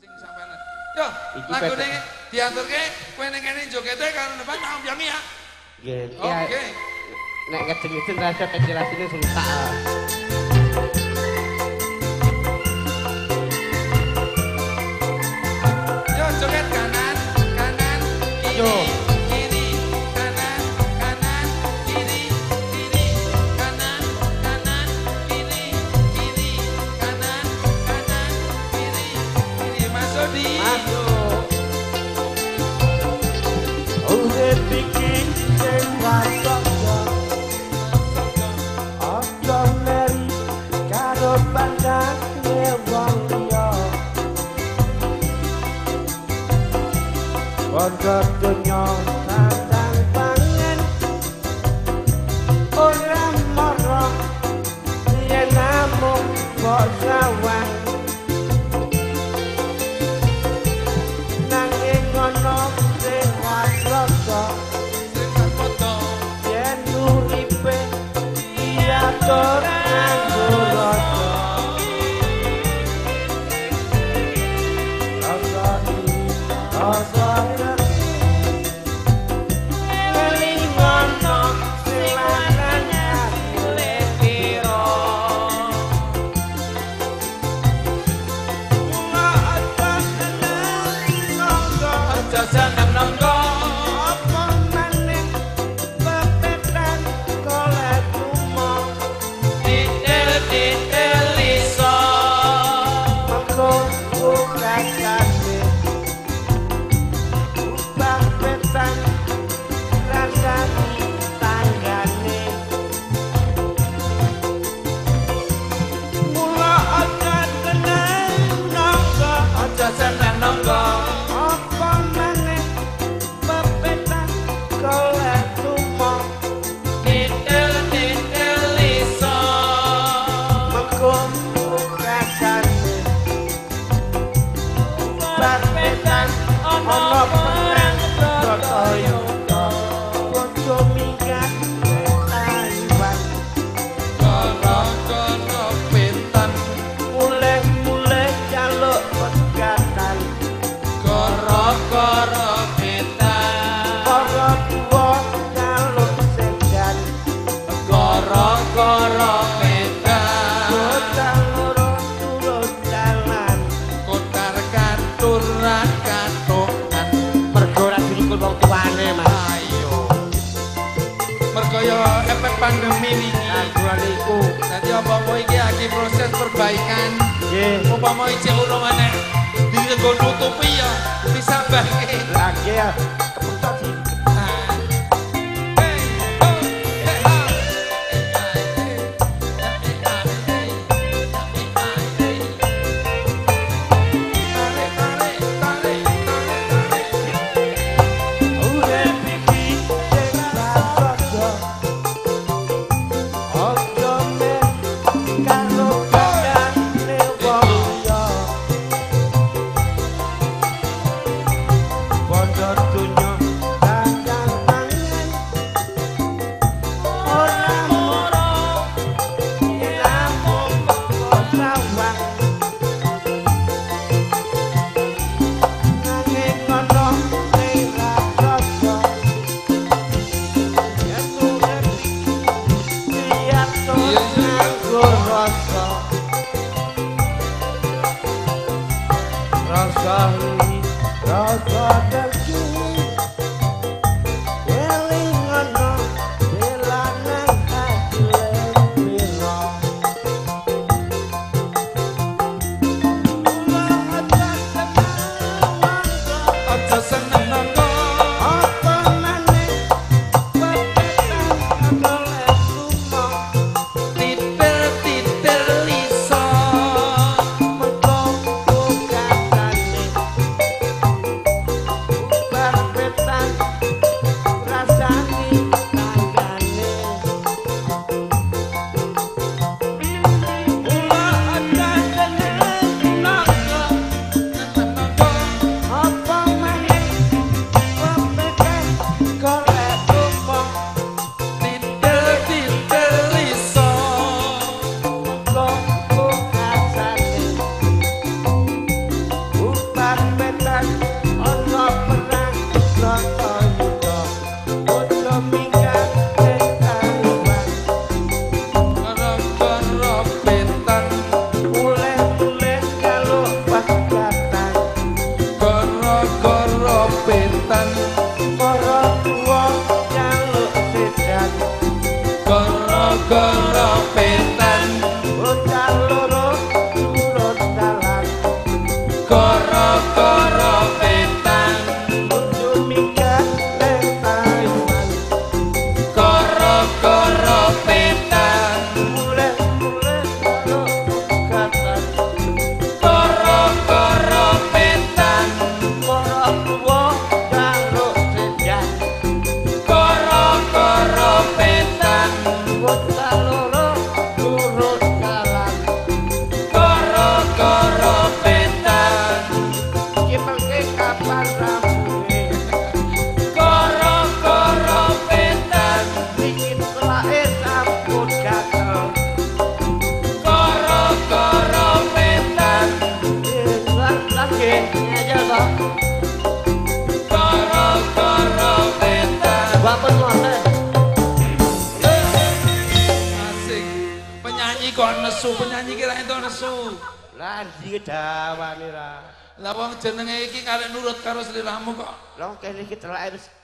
Yo, lagu ini diaturke kowe ning kene jogete karo depan tak ombyongi ya. Nggih. Oke. Nek ngedeng-ngedeng rasa ventilasinya susah. Yo joget kanan, kanan, kiri, kiri, kanan, kanan, kiri, kiri, kanan, kanan, kiri, kiri, kanan, kanan, kiri, kiri. Masuk di. Masuk. Urip iki sing wae aja meri karo pandhange wong liya. Padha donya tandang pangen ora mara yen namung kok sawang nanging ngono sing wasrasa Sing foto. yen uripe diatur nganggo rasa. Rasa ini rasa kelingono sing lanang ati piro. Aja seneng nongko. Apa maneh pepetan golek tumo Titil titil iso. mengko ukasane ubah petan rasane tanggane mula aja tenang nangka Aja seneng nongko. apa maneh pepetan golek tumo Titil titil iso. mengko ukasane ubah petan ana perang Jotoyo bojo minggat Taiwan Koro-koro pinten. mulih-mulih jaluk pegatan Koro-koro pinten. para tuwa jaluk sedan Koro-koro pinten. bocah loro turun jalan Kotar katuran katokan. mergo ora dirukul wong tuane Mas Ayo. Mergo yo efek pandemi niki. aturan iku Dadi apa-apa iki lagi proses perbaikan. nggih Upama iki urung enek dienggo nutupi ya disabahke. lagi ya kepentok sih urip iki sing rasojo aja men karo pandhange wong liya padha donya tandang pangen ora moro namung kok sawang nanging ngono sing rasojo yen urip iki diatur nganggo rasa rasa ini rasa terju kelingono belanang hati lempiro Aja seneng nongko. apa maneh pepetan golek tumo Titil titil iso. mengko ukasane penyanyi kok nesu, penyanyi kira itu nesu. Lah iki dawane ra. Lah wong jenenge iki karek nurut karo sliramu kok. Lah kene iki telake wis